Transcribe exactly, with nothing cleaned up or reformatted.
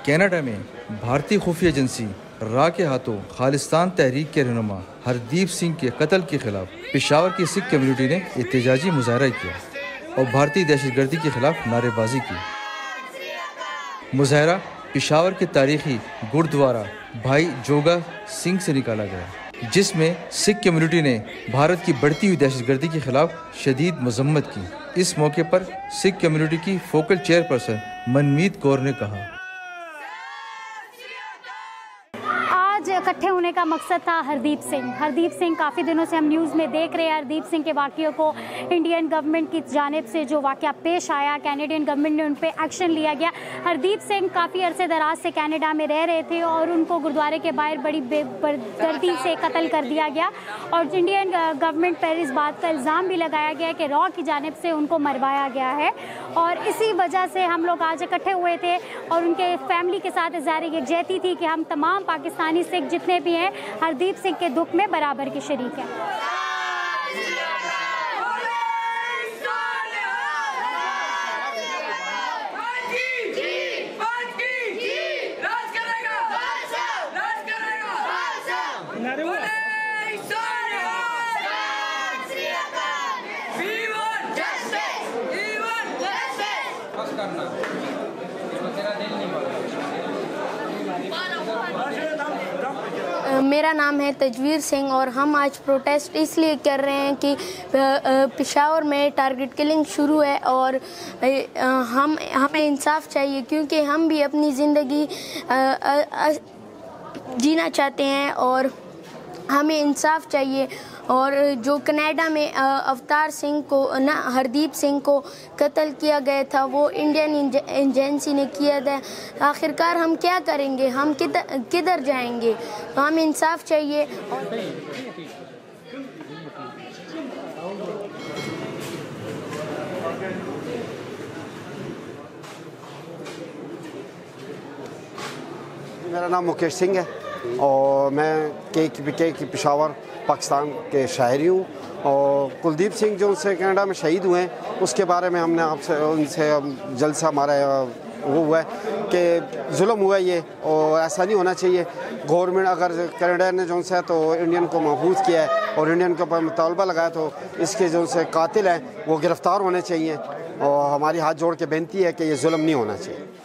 Canada में भारतीय खुफिया एजेंसी रा के हाथों खालिस्तान तहरीक के रहनुमा हरदीप सिंह के कत्ल के खिलाफ पेशावर की सिख कम्युनिटी ने एहतजाजी मुजाहरा किया और भारतीय दहशतगर्दी के खिलाफ नारेबाजी की। मुजाहरा पेशावर के तारीखी गुरुद्वारा भाई जोगा सिंह से निकाला गया, जिसमें सिख कम्युनिटी ने भारत की बढ़ती हुई दहशतगर्दी के खिलाफ शदीद मजम्मत की। इस मौके पर सिख कम्युनिटी की फोकल चेयरपर्सन मनमीत कौर ने कहा, इकट्ठे होने का मकसद था हरदीप सिंह। हरदीप सिंह काफ़ी दिनों से हम न्यूज़ में देख रहे हैं हरदीप सिंह के वाक़ियों को। इंडियन गवर्नमेंट की जानिब से जो वाक़या पेश आया, कैनेडियन गवर्नमेंट ने उन पर एक्शन लिया गया। हरदीप सिंह काफ़ी अरसे दराज से कनाडा में रह रहे थे और उनको गुरुद्वारे के बाहर बड़ी बेदर्दी से कत्ल कर दिया गया और इंडियन गवर्नमेंट पर इस बात का इल्ज़ाम भी लगाया गया कि रॉ की जानिब से उनको मरवाया गया है। और इसी वजह से हम लोग आज इकट्ठे हुए थे और उनके फैमिली के साथ इज़हार यकजहती थी कि हम तमाम पाकिस्तानी सिख जितने भी हैं हरदीप सिंह के दुख में बराबर के शरीक हैं। मेरा नाम है तजवीर सिंह और हम आज प्रोटेस्ट इसलिए कर रहे हैं कि पेशावर में टारगेट किलिंग शुरू है और हम हमें इंसाफ चाहिए, क्योंकि हम भी अपनी ज़िंदगी जीना चाहते हैं और हमें इंसाफ चाहिए। और जो कनाडा में अवतार सिंह को ना हरदीप सिंह को कत्ल किया गया था वो इंडियन एजेंसी ने किया था। आखिरकार हम क्या करेंगे, हम किधर किधर जाएंगे? तो हमें इंसाफ चाहिए। मेरा नाम मुकेश सिंह है और मैं के के की पेशावर पाकिस्तान के शायरी हूँ। और कुलदीप सिंह जो उनसे कनाडा में शहीद हुए हैं उसके बारे में हमने आपसे उनसे जलसा हमारा वो हुआ है कि जुल्म हुआ ये और ऐसा नहीं होना चाहिए। गवर्नमेंट अगर कनाडा ने जो है तो इंडियन को महफूज किया है और इंडियन के ऊपर मुतालबा लगाया तो इसके जो से कातिल हैं वो गिरफ़्तार होने चाहिए और हमारी हाथ जोड़ के बेनती है कि ये जुल्म नहीं होना चाहिए।